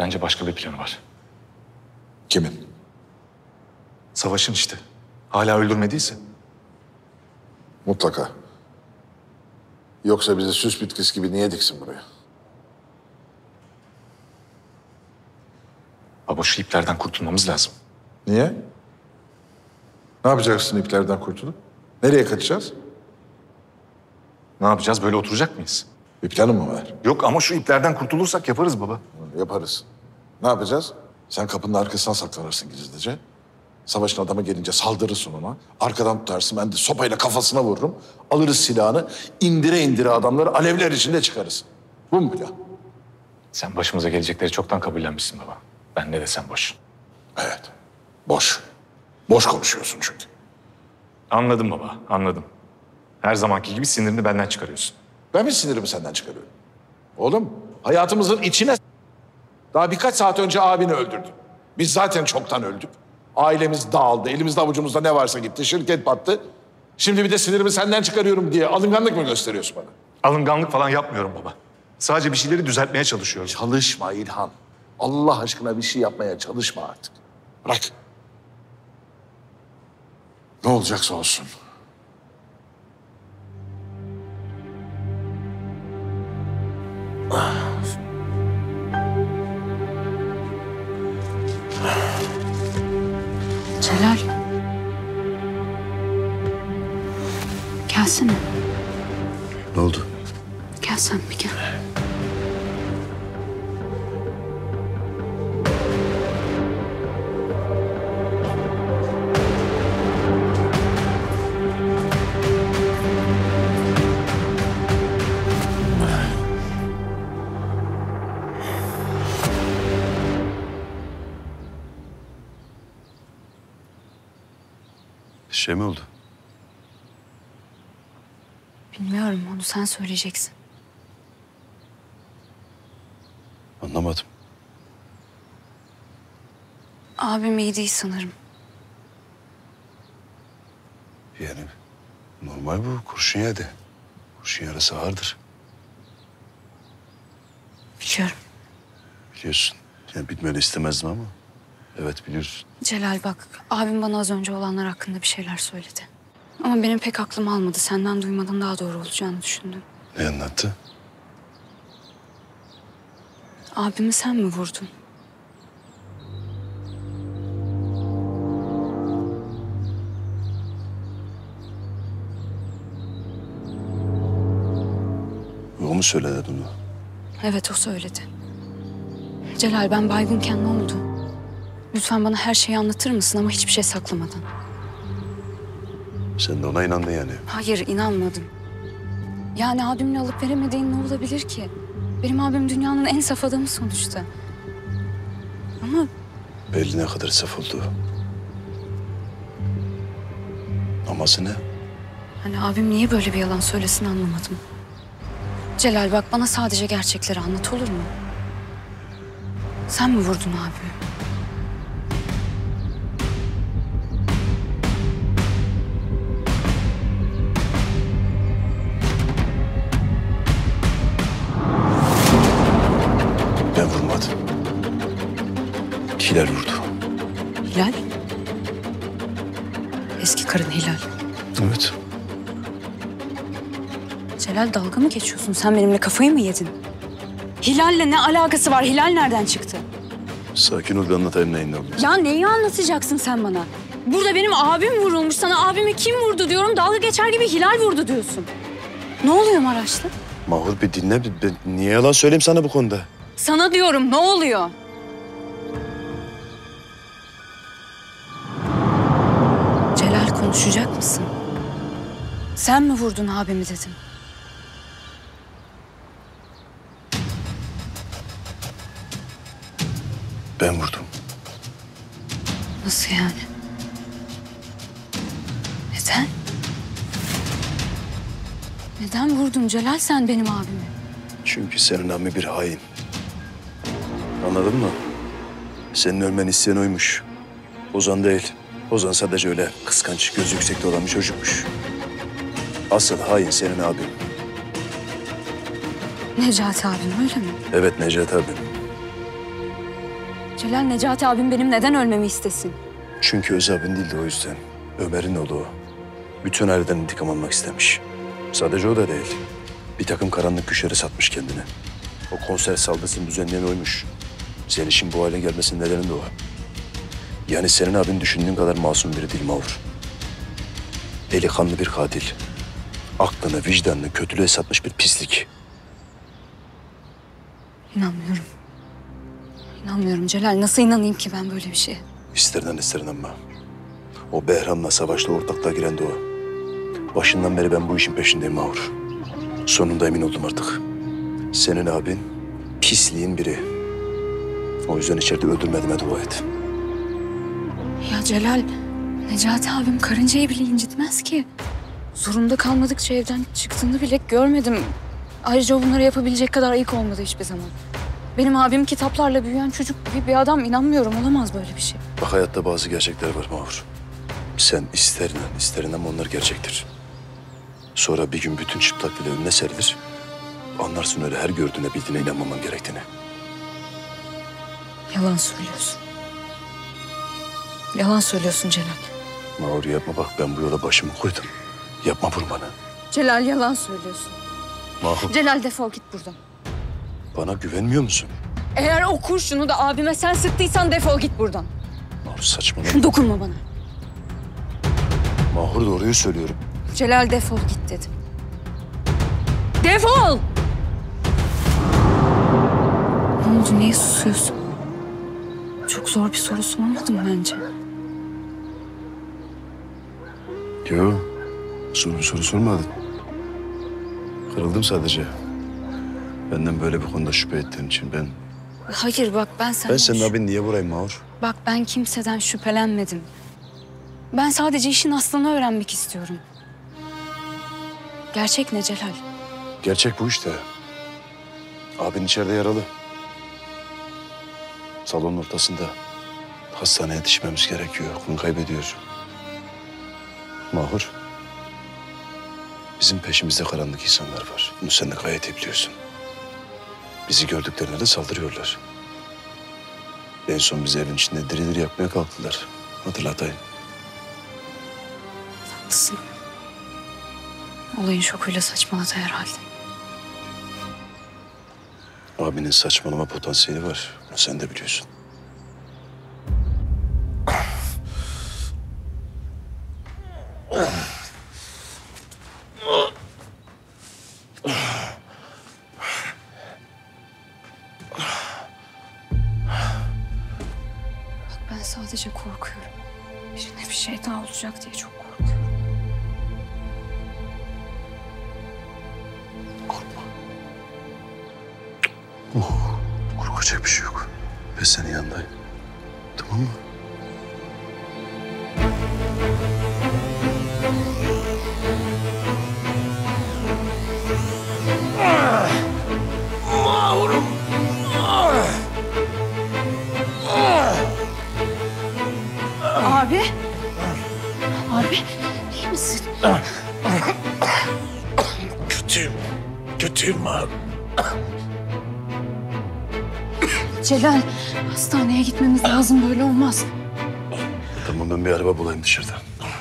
Bence başka bir planı var. Kimin? Savaş'ın işte. Hala öldürmediyse. Mutlaka. Yoksa bizi süs bitkisi gibi niye diksin buraya? Baba şu iplerden kurtulmamız lazım. Niye? Ne yapacaksın iplerden kurtulup? Nereye kaçacağız? Ne yapacağız? Böyle oturacak mıyız? Bir planın mı var? Yok ama şu iplerden kurtulursak yaparız baba. Yaparız. Ne yapacağız? Sen kapının arkasına saklanırsın gizlice. Savaşın adamı gelince saldırırsın ona. Arkadan tutarsın, ben de sopayla kafasına vururum. Alırız silahını, indire indire adamları alevler içinde çıkarız. Bu mu plan? Sen başımıza gelecekleri çoktan kabullenmişsin baba. Ben ne desem boş. Evet. Boş. Boş konuşuyorsun çünkü. Anladım baba, anladım. Her zamanki gibi sinirini benden çıkarıyorsun. Ben mi sinirimi senden çıkarıyorum? Oğlum, hayatımızın içine... Daha birkaç saat önce abini öldürdün. Biz zaten çoktan öldük. Ailemiz dağıldı, elimizde avucumuzda ne varsa gitti, şirket battı. Şimdi bir de sinirimi senden çıkarıyorum diye alınganlık mı gösteriyorsun bana? Alınganlık falan yapmıyorum baba. Sadece bir şeyleri düzeltmeye çalışıyorum. Çalışma İlhan. Allah aşkına bir şey yapmaya çalışma artık. Bırak. Ne olacaksa olsun. Celal. Gelsene. Ne oldu? Gel sen bir gel. Şey mi oldu? Bilmiyorum, onu sen söyleyeceksin. Anlamadım. Abim iyi değil sanırım. Yani normal bu. Kurşun yedi. Kurşun yarası ağırdır. Biliyorum. Biliyorsun. Yani bilmeni istemezdim ama. Evet biliyorsun. Celal bak, abim bana az önce olanlar hakkında bir şeyler söyledi. Ama benim pek aklım almadı. Senden duymadan daha doğru olacağını düşündüm. Ne anlattı? Abimi sen mi vurdun? O mu söyledi bunu? Evet, o söyledi. Celal, ben baygınken ne oldu? Lütfen bana her şeyi anlatır mısın ama hiçbir şey saklamadan. Sen de ona inandın yani. Hayır, inanmadım. Yani abimle alıp veremediğin ne olabilir ki? Benim abim dünyanın en saf adamı sonuçta. Ama Belli ne kadar saf olduğu. Aması ne? hani abim niye böyle bir yalan söylesin anlamadım. Celal bak, bana sadece gerçekleri anlat, olur mu? Sen mi vurdun abimi? Ben vurmadım. Hilal vurdu. Hilal? Eski karın Hilal. Evet. Celal, dalga mı geçiyorsun? Sen benimle kafayı mı yedin? Hilal'le ne alakası var? Hilal nereden çıktı? Sakin ol, bir anlatayım neyin ne oluyor. Ya neyi anlatacaksın sen bana? Burada benim abim vurulmuş. Sana abimi kim vurdu diyorum. Dalga geçer gibi Hilal vurdu diyorsun. Ne oluyor Maraşlı? Mahur bir dinle. Ben niye yalan söyleyeyim sana bu konuda? Sana diyorum, ne oluyor? Celal, konuşacak mısın? Sen mi vurdun abimi dedim. Ben vurdum. Nasıl yani? Neden? Neden vurdun Celal sen benim abimi? Çünkü senin ammi bir hain. Anladın mı? Senin ölmeni isteyen oymuş. Ozan değil. Ozan sadece öyle kıskanç, gözü yüksekte olan bir çocukmuş. Asıl hain senin abin. Necati abim öyle mi? Evet Necati abim. Celal, Necati abim benim neden ölmemi istesin? Çünkü Öz abin değil de o yüzden. Ömer'in oğlu o. Bütün aileden intikam almak istemiş. Sadece o da değil. Bir takım karanlık güçlere satmış kendini. O konser saldırısını düzenleyen oymuş. Zeliş'in bu hale gelmesinin nedeni de o. Yani senin abin düşündüğün kadar masum biri değil Mahur. Eli kanlı bir katil. Aklını, vicdanını kötülüğe satmış bir pislik. İnanmıyorum. İnanmıyorum Celal. Nasıl inanayım ki ben böyle bir şeye? İster inan ister inanma. O Behram'la savaşta ortaklığa giren de o. Başından beri ben bu işin peşindeyim Mahur. Sonunda emin oldum artık. Senin abin pisliğin biri. O yüzden içeride öldürmediğime dua et. Ya Celal, Necati abim karıncayı bile incitmez ki. Zorunda kalmadıkça evden çıktığını bile görmedim. Ayrıca o bunları yapabilecek kadar ayık olmadı hiçbir zaman. Benim abim kitaplarla büyüyen çocuk gibi bir adam. İnanmıyorum, olamaz böyle bir şey. Bak hayatta bazı gerçekler var Mahur. Sen ister inan ister inanma onlar gerçektir. Sonra bir gün bütün çıplaklığıyla önüne serilir. Anlarsın öyle her gördüğüne bildiğine inanmaman gerektiğini. Yalan söylüyorsun. Yalan söylüyorsun Celal. Mahur yapma bak ben bu yola başımı koydum. Yapma vur bana. Celal, yalan söylüyorsun. Mahur Celal, defol git buradan. bana güvenmiyor musun? Eğer o kurşunu da abime sen sıktıysan defol git buradan. Mahur saçmalama. Dokunma bana. Mahur doğruyu söylüyorum. Celal, defol git dedim. Defol! Ne oldu? Niye susuyorsun? Çok zor bir soru sormadım bence. Yo, soru sormadın. Kırıldım sadece. Benden böyle bir konuda şüphe ettiğin için ben... Hayır bak, ben senden... Ben senin abin niye vurayım Mahur? Bak, ben kimseden şüphelenmedim. Ben sadece işin aslını öğrenmek istiyorum. Gerçek ne Celal? Gerçek bu işte. Abin içeride yaralı. Salonun ortasında. Hastaneye yetişmemiz gerekiyor. Aklını kaybediyor. Mahur. Bizim peşimizde karanlık insanlar var. Bunu sen de gayet iyi biliyorsun. Bizi gördüklerinde de saldırıyorlar. En son bizi evin içinde diri diri yakmaya kalktılar. Hatırlatayım. Haklısın. Olayın şokuyla saçmaladı herhalde. Abinin saçmalama potansiyeli var. Bunu sen de biliyorsun. Bak, ben sadece korkuyorum. Birine bir şey daha olacak diye çok korkuyorum. Korkma. Korkacak bir şey yok. Ben senin yanındayım. Tamam mı? Abi. Abi, iyi misin? Kötüyüm abi. Celal, hastaneye gitmemiz lazım. Böyle olmaz. Tamam ben bir araba bulayım dışarıda.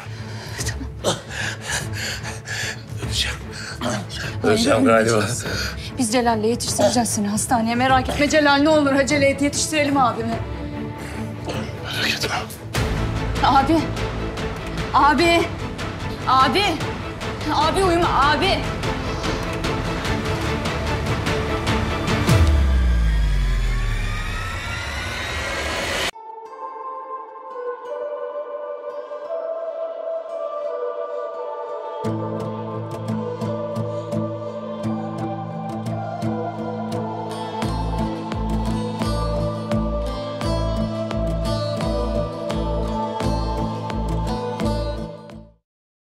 Öleceğim galiba. Biz Celal'le yetiştireceğiz seni hastaneye. Merak etme Celal, ne olur acele et. Yetiştirelim abimi. Merak etme. Abi. Abi. Abi. Abi uyuma abi.